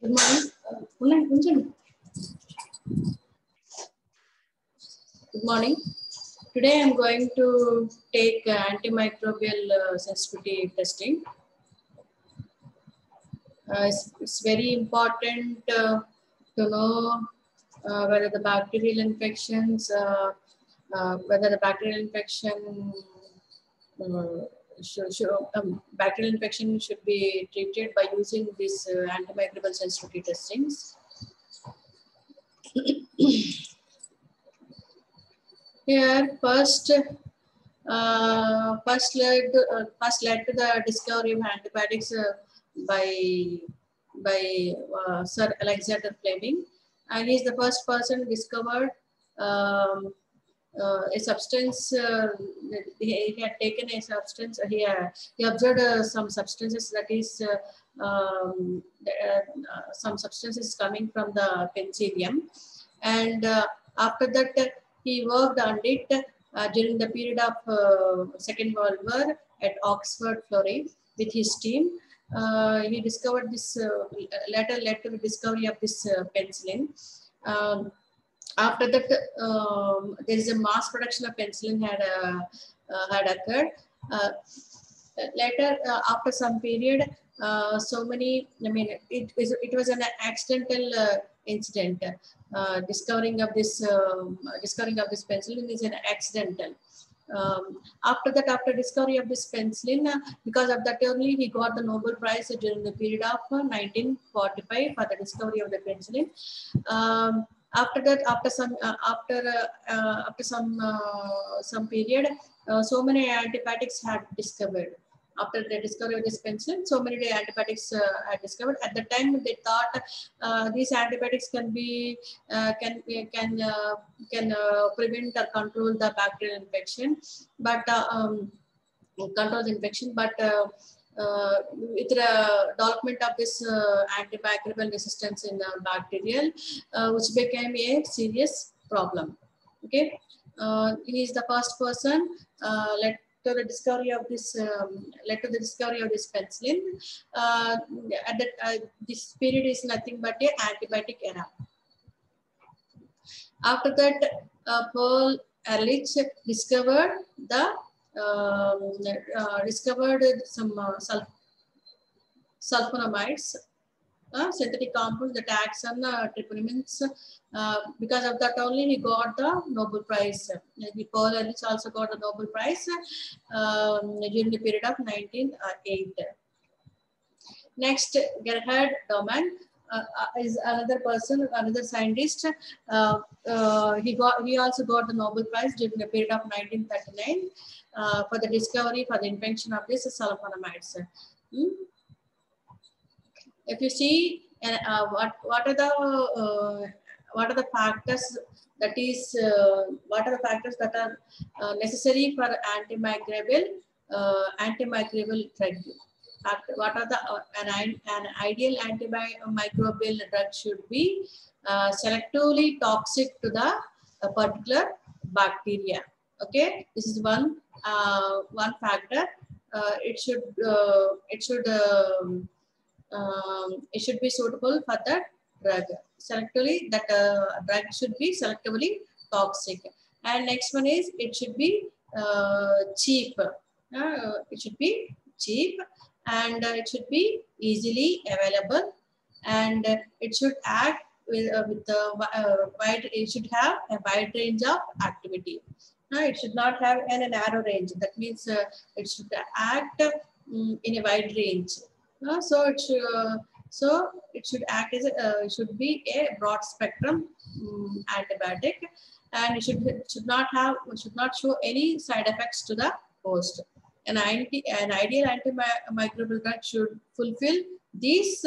Good morning. Good morning. Today I am going to take antimicrobial sensitivity testing. It's very important to know whether the bacterial infections, bacterial infection should be treated by using this antimicrobial sensitivity testings. Here, first led to the discovery of antibiotics by Sir Alexander Fleming, and he is the first person who discovered a substance. He had taken a substance. He observed some substances, that is some substances coming from the penicillium, and after that he worked on it during the period of Second World War at Oxford, Florey, with his team. He discovered this, later led to the discovery of this penicillin. After that, there is a mass production of penicillin had occurred. Later, after some period, so many, it was an accidental incident. Discovering of this penicillin is an accidental. After that, after discovery of this penicillin, because of that only he got the Nobel Prize during the period of 1945 for the discovery of the penicillin. After that, after some period, so many antibiotics had discovered. After the discovery of this penicillin, so many antibiotics are discovered. At the time, they thought these antibiotics can be can prevent or control the bacterial infection, but control the infection. But with the development of this antimicrobial resistance in bacterial, which became a serious problem. Okay, he is the first person led to the discovery of this penicillin. At that, this period is nothing but a antibiotic era. After that, Paul Ehrlich discovered some sulfonamides, synthetic compounds that acts on treponemics. Because of that only he got the Nobel Prize. Paul Ehrlich also got the Nobel Prize during the period of 1908. Next, Gerhard Doman is another person, another scientist. He also got the Nobel Prize during the period of 1939 for the discovery, for the invention of this sulfonamides. If you see, what are the factors that is that are necessary for antimicrobial drug? What are the an ideal antimicrobial drug should be selectively toxic to the particular bacteria. Okay, this is one factor. It should be suitable for the drug. Selectively, that drug should be selectively toxic. And next one is it should be cheap. It should be cheap, and it should be easily available, and it should act with wide. It should have a wide range of activity. It should not have a narrow range. That means it should act in a wide range. So it should act as it should be a broad spectrum antibiotic, and it should not show any side effects to the host. An ideal antimicrobial drug should fulfill these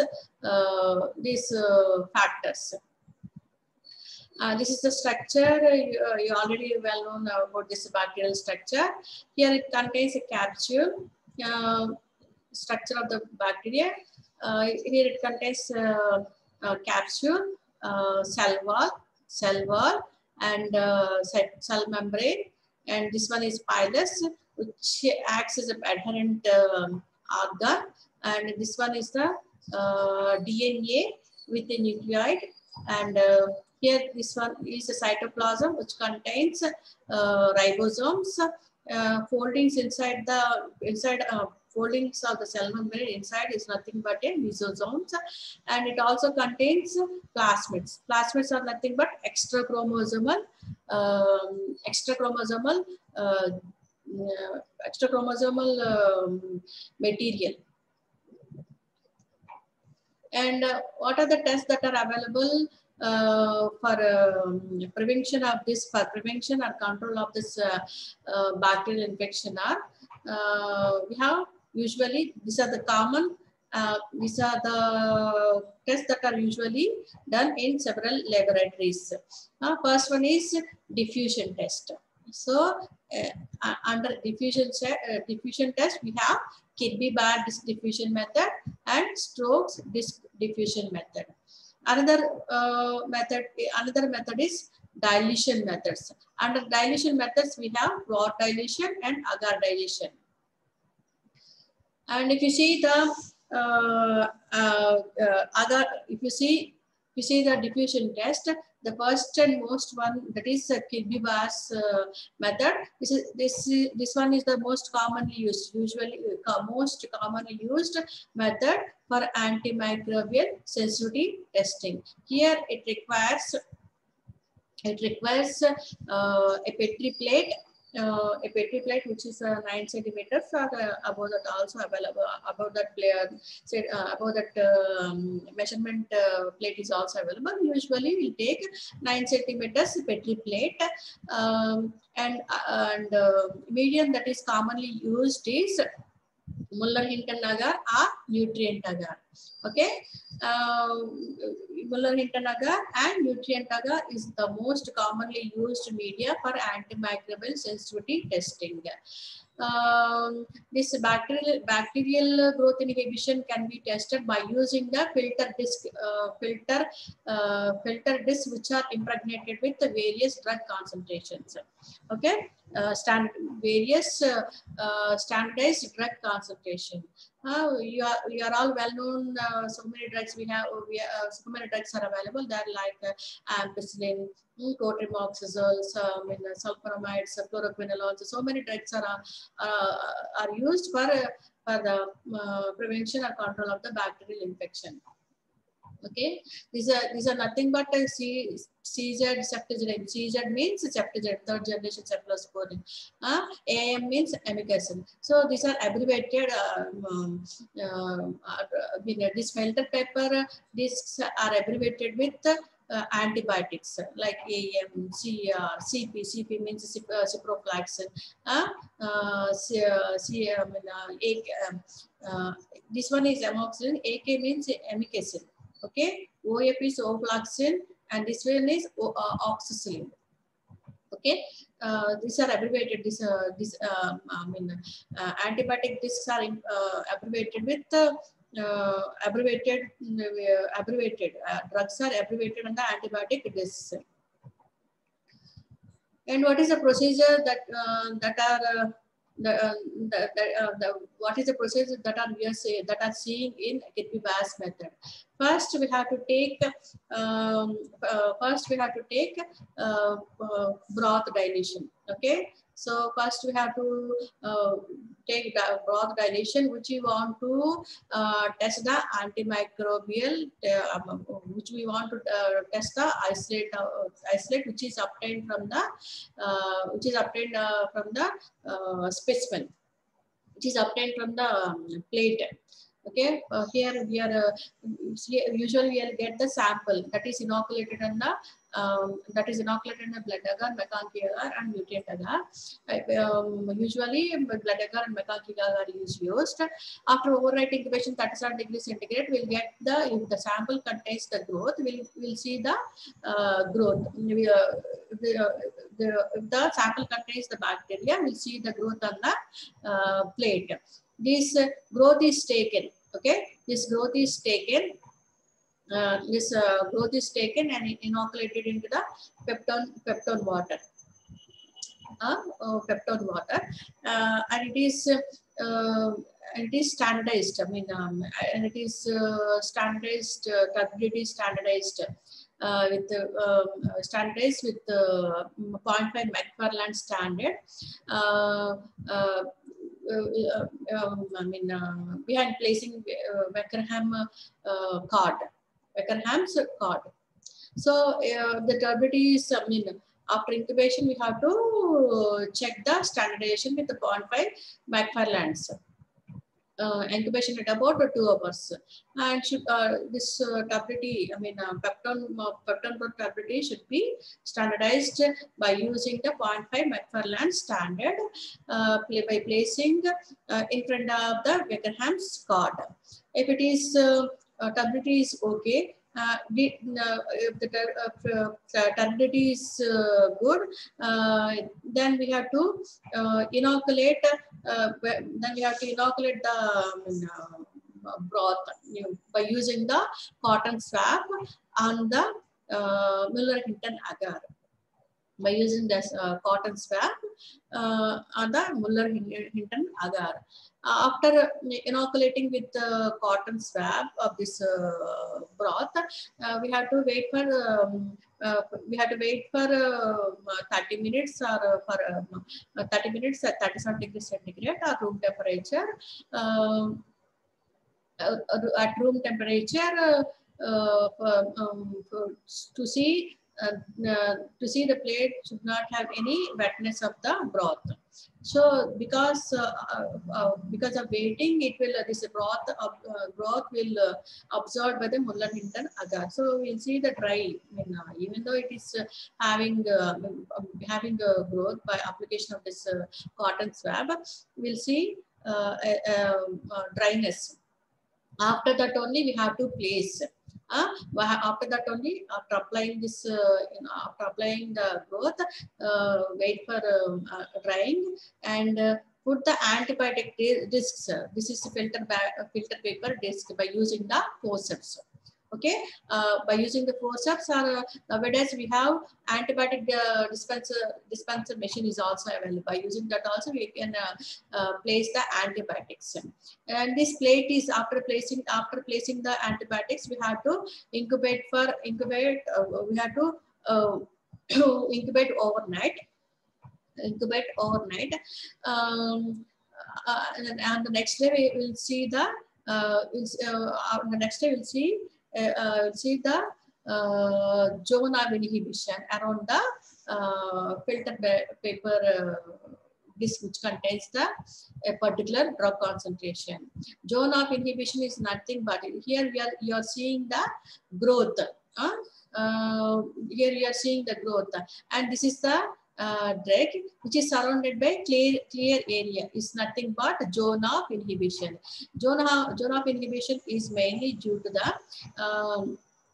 factors. This is the structure. You already well known about this bacterial structure. Here it contains a capsule. Structure of the bacteria. Here it contains capsule, cell wall, and cell membrane. And this one is pilus, which acts as an adherent organ. And this one is the DNA, with the nucleoid. And here this one is a cytoplasm which contains ribosomes, foldings inside the foldings of the cell membrane inside is nothing but a lysosomes, and it also contains plasmids. Plasmids are nothing but extra chromosomal material. And what are the tests that are available for prevention of this, for prevention or control of this bacterial infection are, we have usually, these are the common, these are the tests that are usually done in several laboratories. First one is diffusion test. So under diffusion test, we have Kirby-Batt disc diffusion method and Stokes disc diffusion method. Another method is dilution methods. Under dilution methods, we have rod dilution and agar dilution. And if you see the if you see the diffusion test, the first and most one, that is Kirby-Batt method. This one is the most commonly used, usually most commonly used method for antimicrobial sensitivity testing. Here it requires a Petri plate. A Petri plate which is 9 centimeters, or above that also available. Above that measurement plate is also available. Usually we take 9 centimeters Petri plate, and medium that is commonly used is Muller-Hinton agar or nutrient agar. Okay, Muller-Hinton agar and nutrient agar is the most commonly used media for antimicrobial sensitivity testing. This bacterial growth inhibition can be tested by using the filter disc which are impregnated with the various drug concentrations. Okay, various standardized drug concentration. You are all well known. So many drugs so many drugs are available. They are like ampicillin, cotrimoxazole, sulfonamides, fluoroquinolones. So many drugs are used for the prevention or control of the bacterial infection. Okay, these are nothing but CZ ceftazidime. CZ means ceftazidime, third generation cephalosporin. AM means amikacin. So these are abbreviated. This filter paper discs are abbreviated with antibiotics like AM, CR, CP. CP means ciprofloxacin. This one is amoxicillin. AK means amikacin. Okay, OF is ofloxacin, and this one is oxacillin. Okay, these are abbreviated. Antibiotic discs are abbreviated with abbreviated drugs are abbreviated on the antibiotic discs. And what is the procedure what is the procedure that are seeing in Kirby-Batt method? First, we have to take broth dilution. Okay, so first we have to take the broth dilution, which we want to test the antimicrobial, which we want to test the isolate which is obtained from the specimen, which is obtained from the plate. Okay, here we are usually we will get the sample that is inoculated in the blood agar, McConkey agar, and nutrient agar. Usually blood agar and McConkey agar is used. After overnight incubation 37 degrees centigrade, we'll get if the sample contains the growth, we'll see the growth. If the sample contains the bacteria, we'll see the growth on the plate. This growth is taken. Okay, this growth is taken. Growth is taken and inoculated into the peptone water. And it is and it is standardized. I mean, and it is standardized. Turbidity is standardized with standardized with 0.5 McFarland standard. I mean, behind placing Wickerham's card. So the turbidity is, I mean, after incubation, we have to check the standardization with the 0.5 McFarlands. Incubation at about 2 hours, and should, this turbidity, I mean, peptone turbidity should be standardized by using the 0.5 McFarland standard by placing in front of the Wickerham's card. If it is turbidity is okay, if the turbidity is good, then we have to inoculate. Then we have to inoculate the broth by using the cotton swab on the Muller-Hinton agar. By using this cotton swab on the Muller-Hinton agar. After inoculating with the cotton swab of this broth, we have to wait for 30 minutes or for 30 minutes at 37 degrees centigrade or room temperature. At room temperature to see the plate should not have any wetness of the broth. So because of waiting, it will this broth will absorbed by the Muller-Hinton agar. So we'll see the dry. I mean, even though it is having growth by application of this cotton swab, we'll see dryness. After that only we have to place. After that only, after applying this, after applying the growth, wait for drying and put the antibiotic discs. This is filter paper disc by using the forceps. Okay, by using the forceps, or nowadays we have antibiotic dispenser machine is also available. By using that also we can place the antibiotics. And this plate is after placing the antibiotics, we have to incubate. We have to incubate overnight. And the next day we will see the zone of inhibition around the filter paper disc, which contains the particular drug concentration. Zone of inhibition is nothing but here you are seeing the growth. Here you are seeing the growth, and this is the drug which is surrounded by clear area is nothing but zone of inhibition. Zone of inhibition is mainly due to the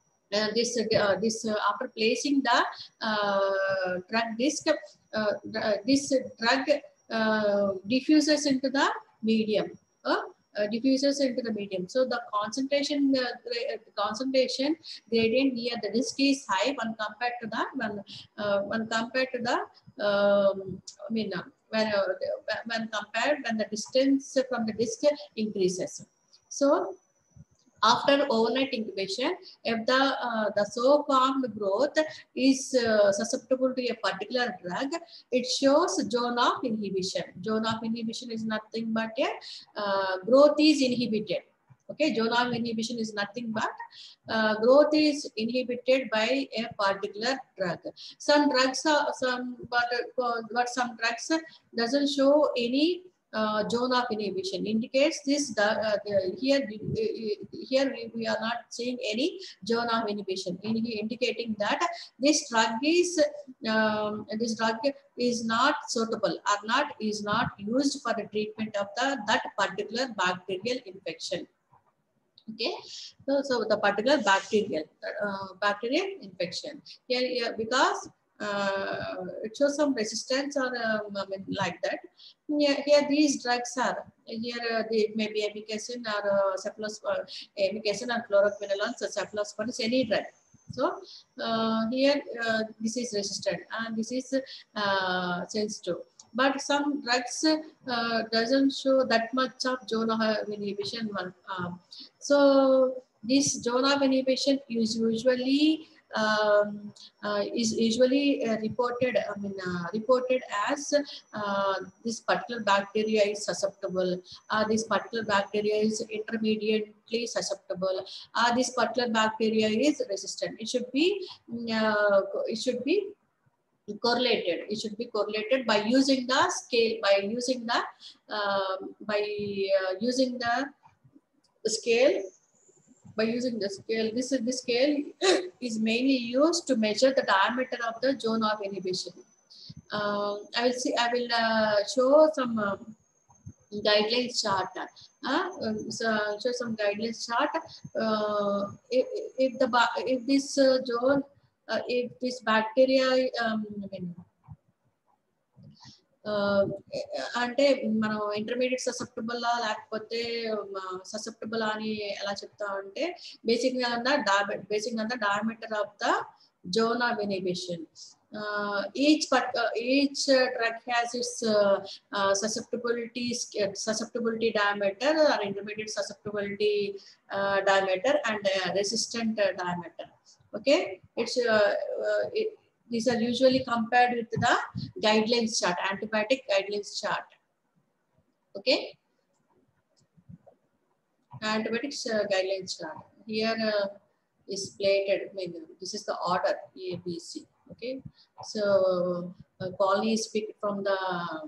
after placing the drug disc, this drug diffuses into the medium. So the concentration gradient here, the disc is high when compared to the when the distance from the disc increases. So after overnight incubation, if the so formed growth is susceptible to a particular drug, it shows zone of inhibition. Zone of inhibition is nothing but a growth is inhibited. Okay, zone of inhibition is nothing but growth is inhibited by a particular drug. Some drugs but some drugs doesn't show any zone of inhibition. Indicates this here we are not seeing any zone of inhibition, indicating that this drug is not suitable or is not used for the treatment of that particular bacterial infection. Okay, so the particular bacterial infection here because it shows some resistance or like that. Here these drugs are here. They may be amikacin or amikacin or chloroquinolones or cephalosporins, any drug. So here this is resistant and this is sensitive. but some drugs doesn't show that much of zone of inhibition. So this zone of inhibition is usually reported. Reported as this particular bacteria is susceptible. This particular bacteria is intermediately susceptible. This particular bacteria is resistant. It should be correlated. It should be correlated by using the scale, by using the using the scale. By using the scale, this scale is mainly used to measure the diameter of the zone of inhibition. I will show some guidelines chart. So show some guidelines chart. If this zone, if this bacteria, అంటే మనం intermediate susceptible లేకపోతే susceptible అని ఎలా చెప్తా అంటే basic గా diameter of the zone of inhibition. Each drug has its susceptibility diameter or intermediate susceptibility diameter and resistant diameter. Okay, these are usually compared with the guidelines chart, antibiotic guidelines chart. Okay, antibiotics guidelines chart. Here is plated. This is the order A, B, C. Okay, so colony is picked from the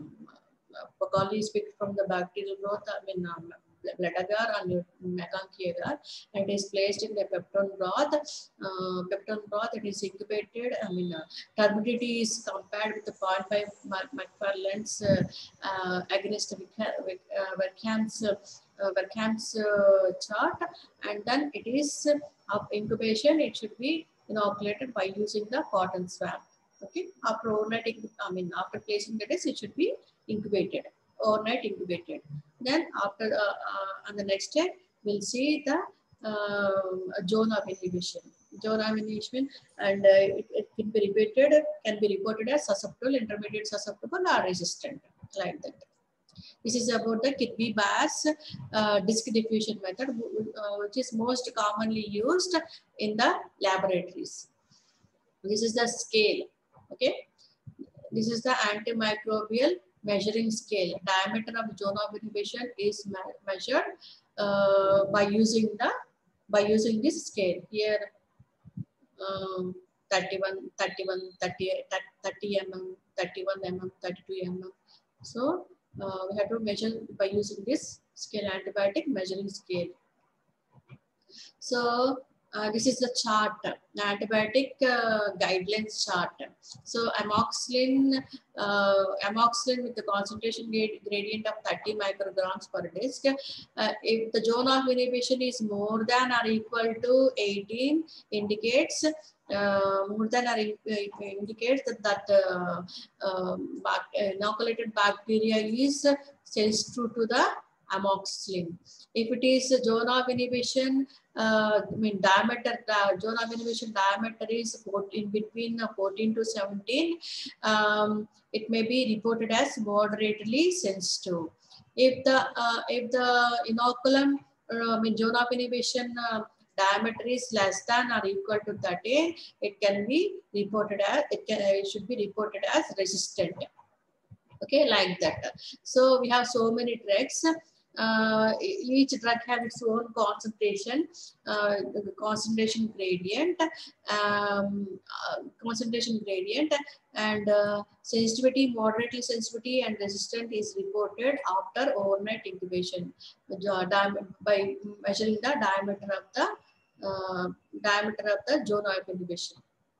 bacterial growth. Blood agar and McConkey agar, and it is placed in the peptone broth. It is incubated. Turbidity is compared with the 0.5 McFarland's against Verkamp's chart, and then it is of incubation. It should be inoculated by using the cotton swab. Okay, after overnight, after placing the test, it should be incubated. Overnight incubated. Then after on the next day, we'll see the zone of inhibition. And it can be reported as susceptible, intermediate susceptible, or resistant, like that. This is about the Kirby-Bass disc diffusion method, which is most commonly used in the laboratories. This is the scale. Okay, this is the antimicrobial measuring scale. Diameter of zone of inhibition is measured by using this scale. Here 31, 30 mm, 31 mm, 32 mm. So we have to measure by using this scale, antibiotic measuring scale. So this is the chart, the antibiotic guidelines chart. So amoxicillin with the concentration gradient of 30 micrograms per disc. If the zone of inhibition is more than or equal to 18, indicates that inoculated bacteria is sensitive to the amoxicillin. If it is a zone of inhibition, diameter, zone of inhibition diameter is in between 14 to 17, it may be reported as moderately sensitive. If the inoculum zone of inhibition diameter is less than or equal to 13, it should be reported as resistant. Okay, like that. So we have so many drugs. Each drug has its own concentration, concentration gradient, and sensitivity, moderately sensitivity, and resistant is reported after overnight incubation by measuring the diameter of the zone of inhibition.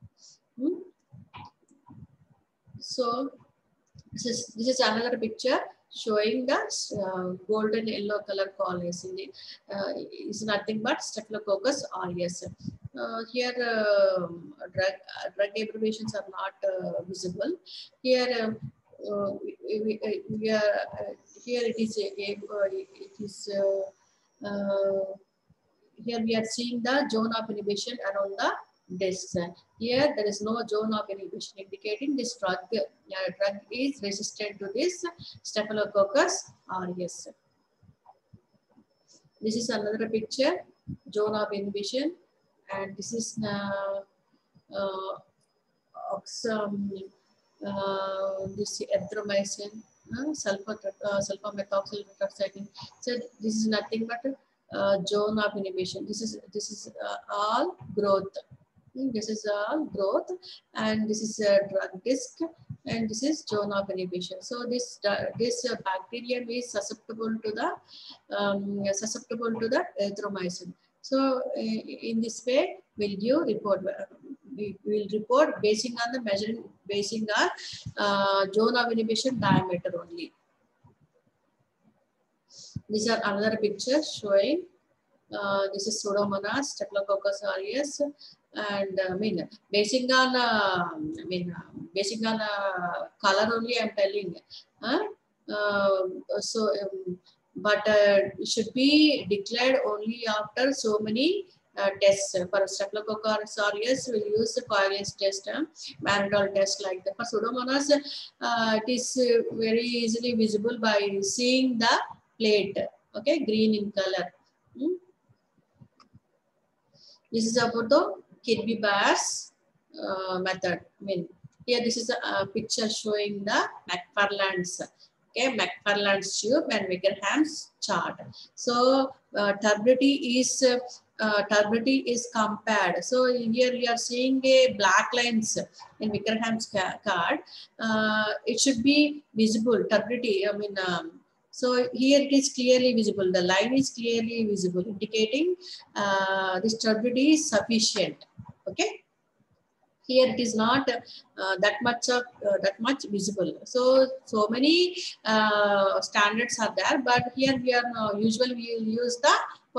So this is another picture showing the golden yellow color colonies. Is nothing but Staphylococcus aureus. Here drug abbreviations are not visible. Here here it is here we are seeing the zone of inhibition around the discs. Here there is no zone of inhibition, indicating this drug is resistant to this Staphylococcus aureus. This is another picture, zone of inhibition, and this is this erythromycin, sulfamethoxyl tetracycline. So this is nothing but zone of inhibition. This is all growth. This is all growth, and this is a drug disc, and this is zone of inhibition. So this bacterium is susceptible to the erythromycin. So in this way, will you report? We will report basing on the measuring, basing on zone of inhibition diameter only. These are another picture showing this is Pseudomonas Staphylococcus aureus, and basing on color only I'm telling. But it should be declared only after so many tests. For Staphylococcus aureus, we'll use the coagulase test, Mannitol test like that. For Pseudomonas, it is very easily visible by seeing the plate, okay, green in color. This is about the Kirby-Bayes method. Here this is a picture showing the McFarland's, okay, McFarland's tube and Wickerham's chart. So turbidity is compared. So here we are seeing a black lines in Wickerham's card. It should be visible, turbidity. So here it is clearly visible. The line is clearly visible, indicating this turbidity is sufficient. Okay. Here it is not that much visible. So many standards are there, but here we are usually we will use the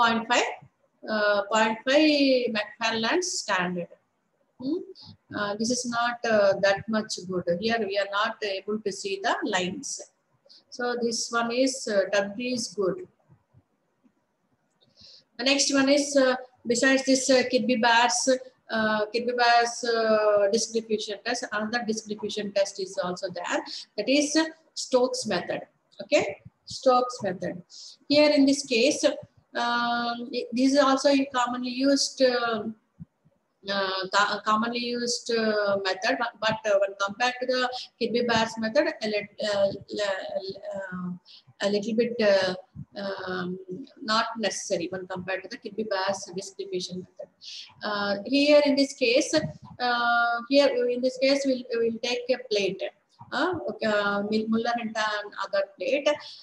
0.5 McFarland's standard. This is not that much good. Here we are not able to see the lines. So this one is turbidity is good. The next one is besides this Kirby-Bayes disc diffusion test, another disc diffusion test is also there. That is Stokes method. Okay, Stokes method. Here in this case, this is also a commonly used method, but when compared to the Kirby-Bayes method, a little bit not necessary when compared to the Kirby-Bayes disc diffusion method. Here in this case, we'll take a plate, Muller and other plate.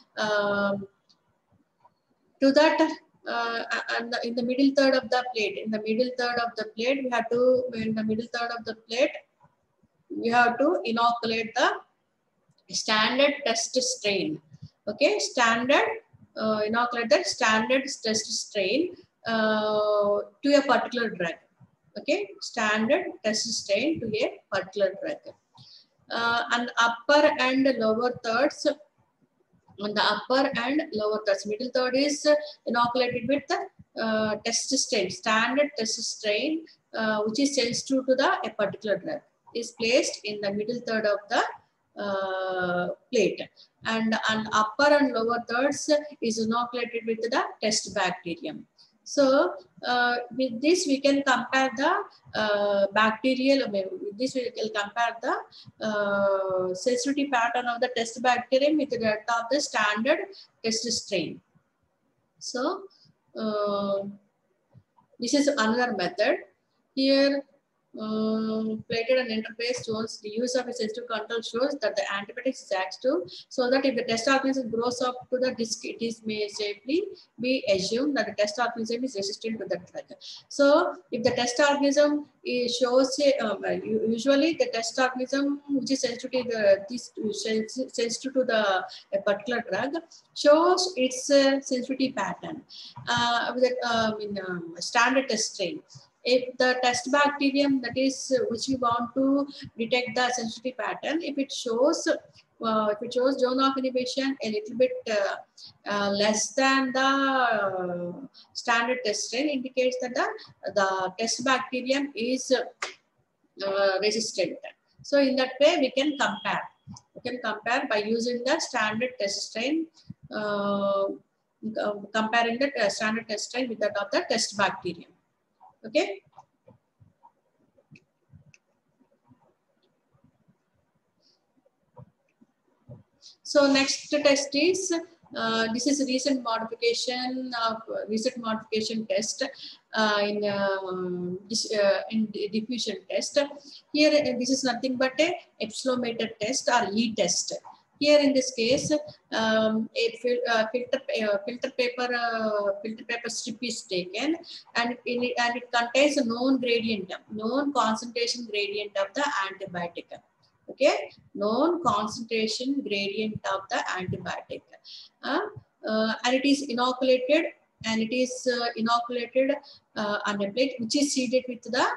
To that, and in the middle third of the plate, we have to, in the middle third of the plate, we have to inoculate the standard test strain. Okay, inoculate the standard test strain to a particular drug. Okay, standard test strain to a particular drug. And upper and lower thirds. On the upper and lower thirds, middle third is inoculated with the test strain, standard test strain, which is sensitive to a particular drug, is placed in the middle third of the plate, and upper and lower thirds is inoculated with the test bacterium. So with this we can compare the bacterial, with this we will compare the sensitivity pattern of the test bacterium with that of the standard test strain. So this is another method. Here plated and interface shows the use of a sensitive control shows that the antibiotics is active, so that if the test organism grows up to the disc, it is may safely be assumed that the test organism is resistant to the drug. So if the test organism shows usually the test organism which is sensitive to a particular drug shows its sensitivity pattern with standard test strain. If the test bacterium, that is which we want to detect the sensitivity pattern, if it shows if it shows zone of inhibition a little bit less than the standard test strain, indicates that the test bacterium is resistant. So in that way we can compare. We can compare by using the standard test strain, comparing the standard test strain with that of the test bacterium. Okay. So next test is this is a recent modification test in diffusion test. Here this is nothing but a epsilometer test or E test. Here in this case, a filter paper strip is taken, and it contains a known concentration gradient of the antibiotic. Okay, known concentration gradient of the antibiotic, and it is inoculated, on a plate which is seeded with the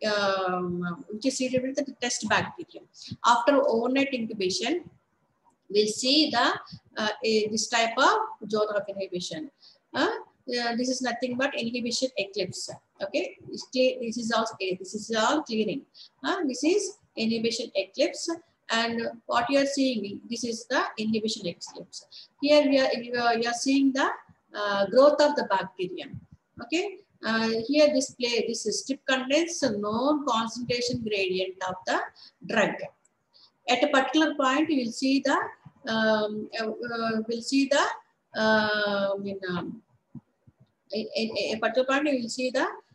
test bacterium. After overnight incubation, we'll see this type of zone of inhibition. This is nothing but inhibition eclipse. Okay, this is all clearing. This is inhibition eclipse, and what you are seeing, this is the inhibition eclipse. Here you are seeing the growth of the bacterium. Okay, here this strip contains a known concentration gradient of the drug. At a particular point, you will see the a particular point you will see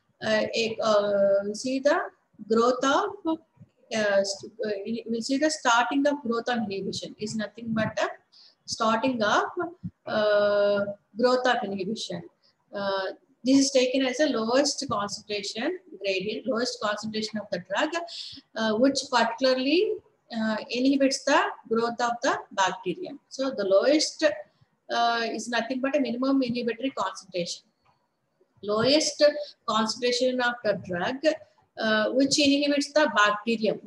the growth of we'll see the starting of growth of inhibition is nothing but a starting of growth of inhibition. This is taken as a lowest concentration gradient, lowest concentration of the drug, which particularly inhibits the growth of the bacterium. So the lowest is nothing but a minimum inhibitory concentration. Lowest concentration of the drug which inhibits the bacterium,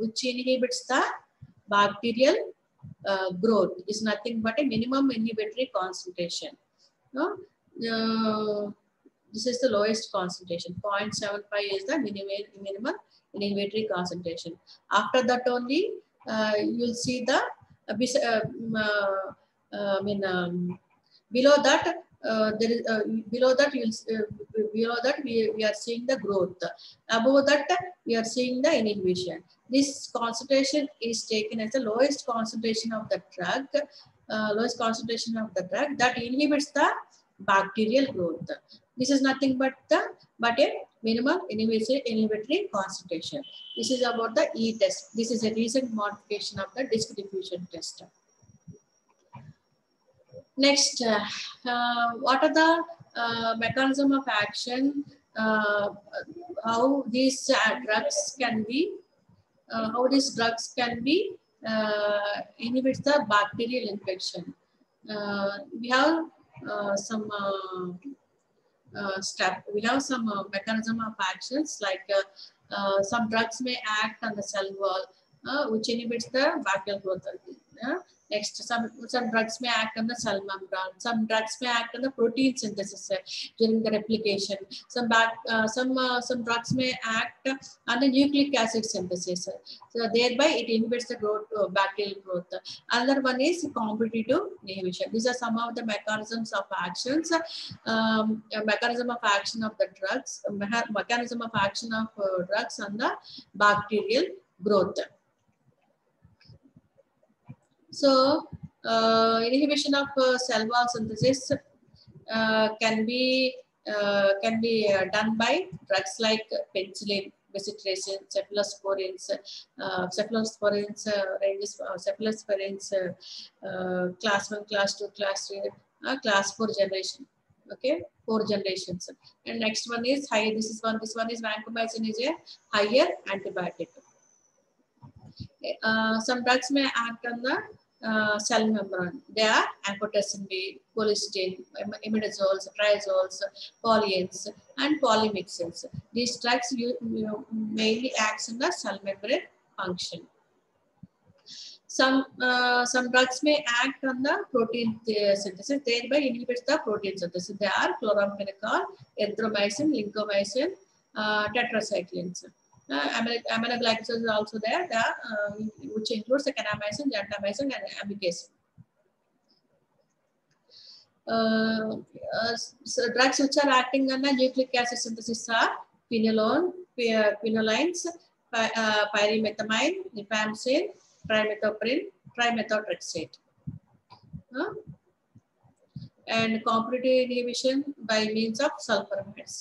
growth is nothing but a minimum inhibitory concentration. This is the lowest concentration. 0.75 is the minimum inhibitory concentration. After that only you'll see the below that we are seeing the growth. Above that we are seeing the inhibition. This concentration is taken as the lowest concentration of the drug, that inhibits the bacterial growth. This is nothing but a minimum inhibitory concentration. This is about the E test. This is a recent modification of the disc diffusion test. Next, what are the mechanism of action? How these drugs can be inhibits the bacterial infection. We have some mechanism of actions, like some drugs may act on the cell wall, which inhibits the bacterial growth. Next, some drugs may act on the cell membrane. Some drugs may act on the protein synthesis during the replication. Some drugs may act on the nucleic acid synthesis. So thereby it inhibits the growth, bacterial growth. Another one is competitive inhibition. These are some of the mechanisms of actions. Mechanism of action of the drugs. Mechanism of action of drugs on the bacterial growth. So, inhibition of cell wall synthesis can be done by drugs like penicillin, bacitracin, cephalosporins, class 1, class 2, class 3, class 4 generation. Okay, 4 generations. And next one is high. This one is vancomycin, is a higher antibiotic. Some drugs may act on the cell membrane. They are amphotericin B, colistin, imidazoles, triazoles, polyenes, and polymyxins. These drugs mainly act on the cell membrane function. Some drugs may act on the protein synthesis, thereby inhibits the protein synthesis. They are chloramphenicol, erythromycin, lincomycin, tetracyclines. Aminoglycosides is also there, which includes the kanamycin, gentamicin, and amikacin. So drugs which are acting on the nucleic acid synthesis are quinolone, quinolines, pyrimethamine, rifampicin, trimethoprim, trimethotrexate. And competitive inhibition by means of sulforamides.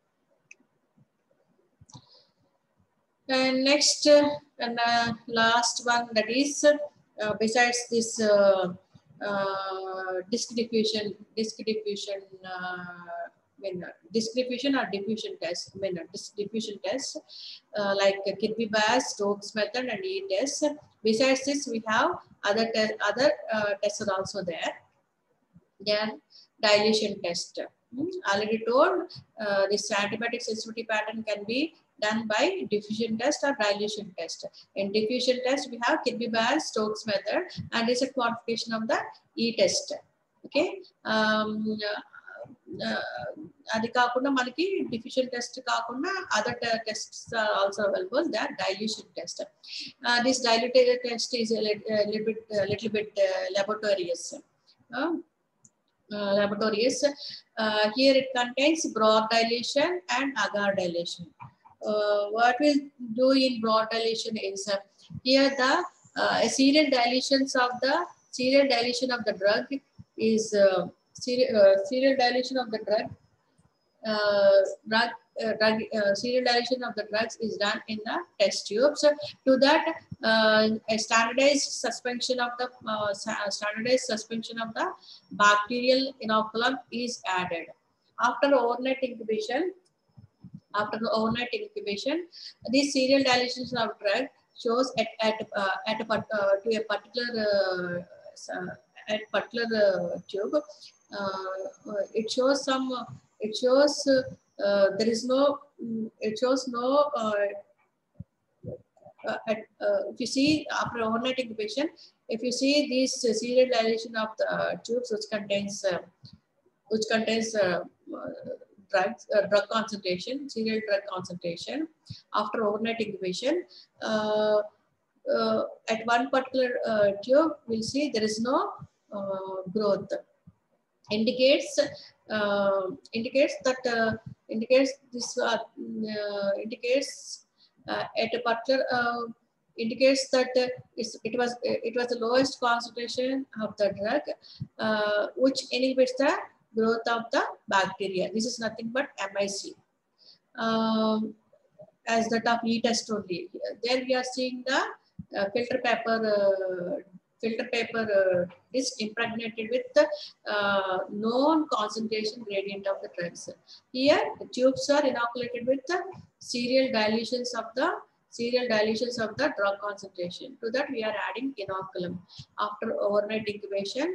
And next and last one, that is besides this disc diffusion or diffusion test, disc diffusion test like Kirby-Bass, Stokes method, and E-test. Besides this, we have other tests are also there. Then dilution test. Already told, this antibiotic sensitivity pattern can be done by diffusion test or dilution test. In diffusion test, we have Kirby-Bass, Stokes method, and this is a quantification of the E-test. Okay. అది కాకుండా మనకి diffusion test కాకుండా other tests are also available. That dilution test. This diluted test is a little bit laborious. Here it contains broad dilation and agar dilation. What we'll do in broad dilation is here the serial dilution of the drug is serial dilution of the drug. Serial dilution of the drugs is done in the test tubes. To that, a standardized suspension of the bacterial inoculum is added. After overnight incubation, these serial dilutions of drug shows to a particular tube. It shows there is no. It shows no. If you see after overnight incubation, if you see this serial dilation of the tubes which contains drug concentration, serial drug concentration after overnight incubation, at one particular tube, we'll see there is no growth. Indicates that at a particular indicates that it was the lowest concentration of the drug which inhibits the growth of the bacteria. This is nothing but MIC. As that of E-test only. There we are seeing the filter paper disc impregnated with the known concentration gradient of the drugs. Here the tubes are inoculated with the serial dilutions of the drug concentration. To that we are adding inoculum. After overnight incubation,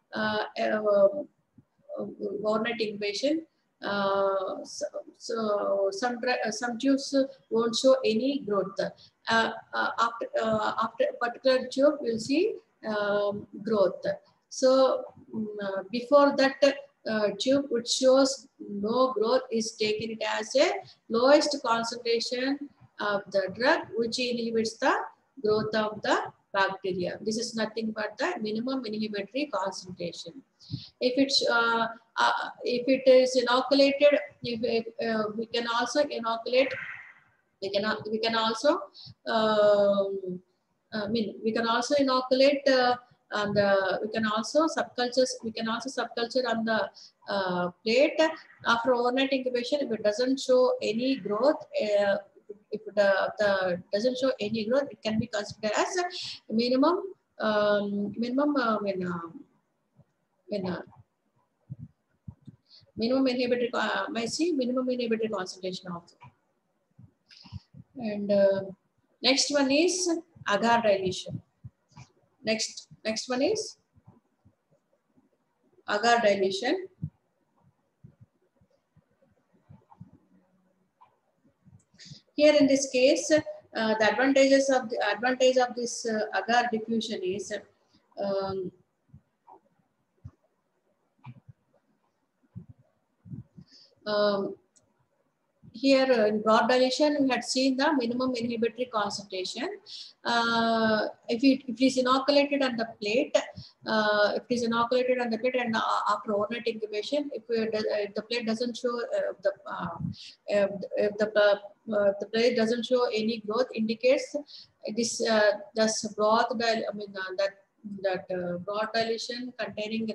some tubes won't show any growth. After a particular tube, we'll see growth. So before that tube which shows no growth is taken it as a lowest concentration of the drug which inhibits the growth of the bacteria. This is nothing but the minimum inhibitory concentration. If it is inoculated, we can also inoculate. We can also inoculate and we can also subculture on the plate. After overnight incubation, if it doesn't show any growth, if it doesn't show any growth, it can be considered as a minimum inhibitory minimum inhibitory concentration also. And next one is agar dilution. Next one is agar dilution. Here in this case, The advantage of this agar diffusion is um, here in broad dilution, we had seen the minimum inhibitory concentration. If it is inoculated on the plate, and after overnight incubation, if the plate doesn't show if the plate doesn't show any growth, indicates this thus broad broad dilution containing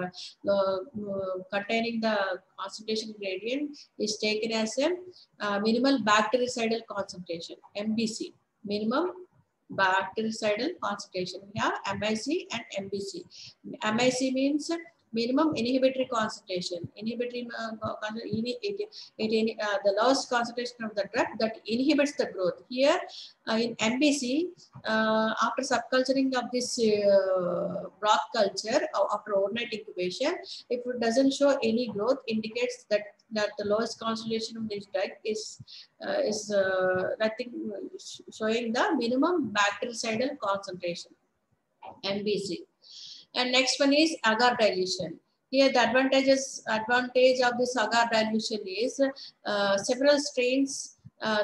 the concentration gradient is taken as a minimal bactericidal concentration, MBC, minimum bactericidal concentration. We have MIC and MBC. MIC means minimum inhibitory concentration. Inhibitory the lowest concentration of the drug that inhibits the growth. Here in MBC, after subculturing of this broth culture after overnight incubation, if it doesn't show any growth, indicates that the lowest concentration of this drug is nothing, showing the minimum bactericidal concentration, MBC. And next one is agar dilution. Here the advantage of this agar dilution is several strains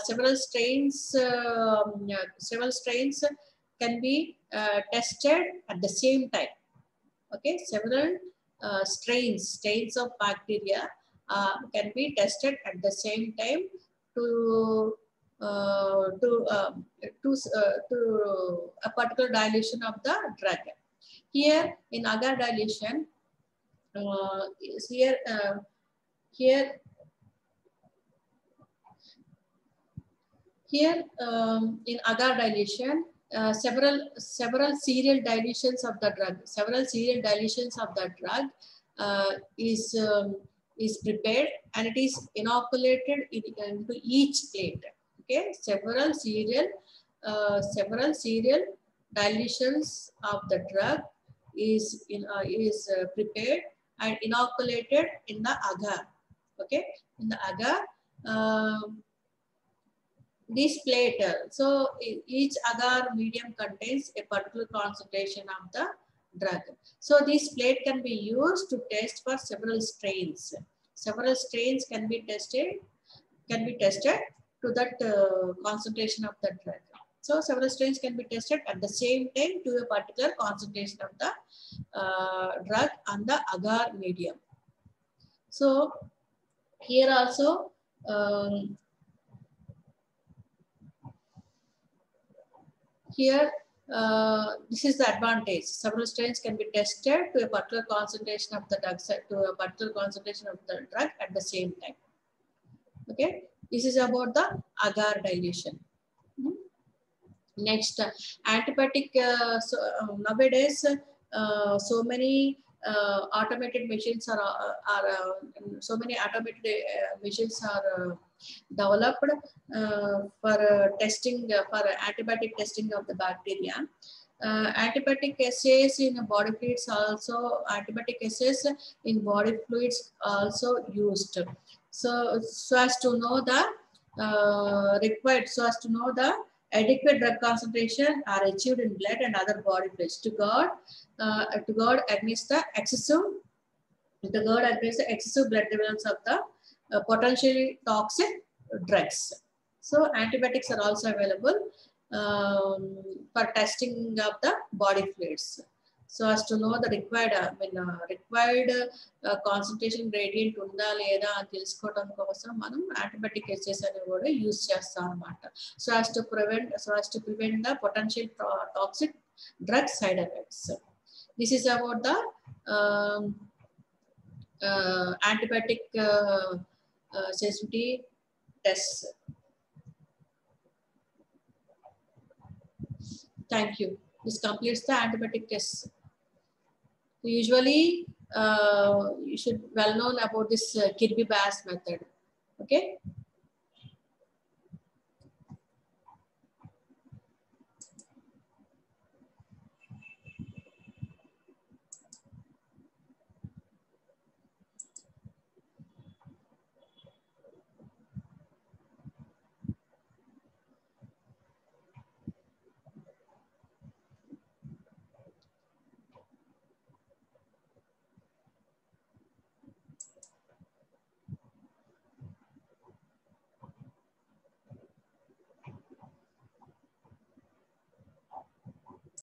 can be tested at the same time. Okay, several strains of bacteria can be tested at the same time to a particular dilution of the drug. Here in agar dilution, in agar dilution, several serial dilutions of the drug, is prepared, and it is inoculated into each plate. Okay, several serial dilutions of the drug is prepared and inoculated in the agar. Okay, in the agar. This plate, so each agar medium contains a particular concentration of the drug. So this plate can be used to test for several strains. Several strains can be tested to that concentration of the drug. So several strains can be tested at the same time to a particular concentration of the drug on the agar medium. So here also this is the advantage. Several strains can be tested to a particular concentration of the drug at the same time. Okay, this is about the agar dilution. Next, antibiotic. Nowadays, so many automated machines are developed for testing for antibiotic testing of the bacteria. Antibiotic assays in body fluids also used. So as to know the adequate drug concentration are achieved in blood and other body fluids to guard against the excessive blood levels of the potentially toxic drugs. So antibiotics are also available for testing of the body fluids. So as to know the required concentration gradient unda leda అని తెలుసుకోవడం కోసం మనం antibiotic assess అని కూడా use చేస్తాం అన్నమాట. So as to prevent the potential toxic drug side effects. This is about the antibiotic sensitivity tests. Thank you. This completes the antibiotic tests. Usually, you should well known about this Kirby-Bass method. Okay.